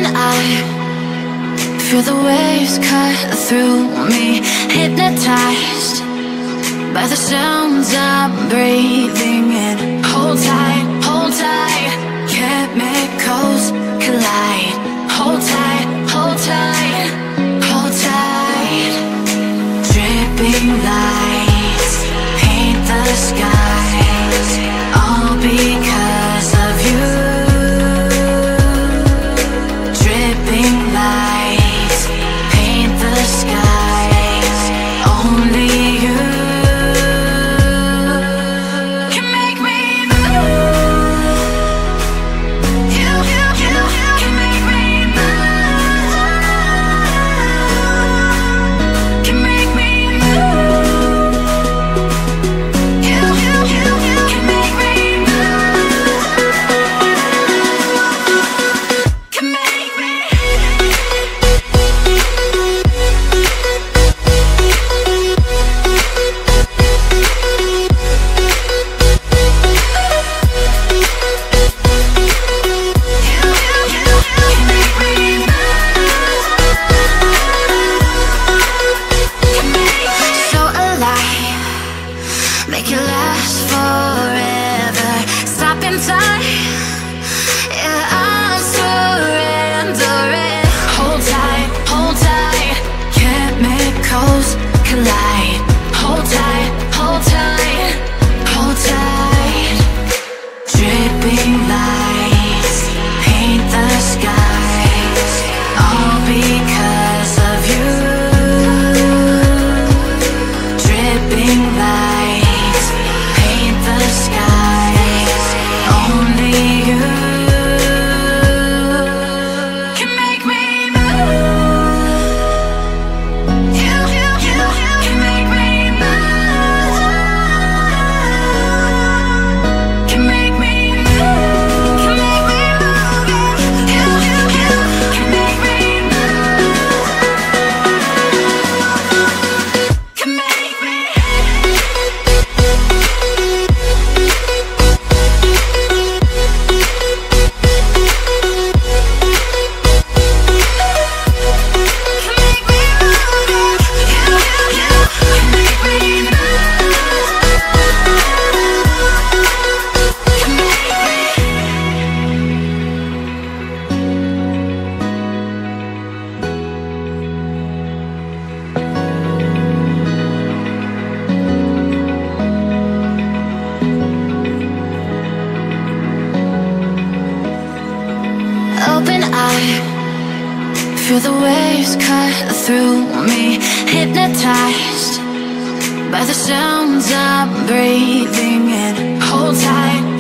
eye, feel the waves cut through me, hypnotized by the sounds I'm breathing in. Hold tight, hold tight, chemicals collide. Hold tight, hold tight, hold tight. Dripping lights paint the skies, all because of you. Dripping lights paint the skies, only you can make me move. You can make me move. Can make me move. You can make me move. Can make me. So alive, make it last forever. Stop in time, yeah, I'm surrendering. Hold tight, chemicals collide. Hold tight, hold tight, hold tight. Dripping lights paint the skies, all because of you. Dripping lights paint the skies, only you can make me move. You can make me move. Can make me move. Can make me move. You can make me move. Can make me. Open eye, feel the waves cut through me, hypnotized by the sounds I'm breathing in. Hold tight,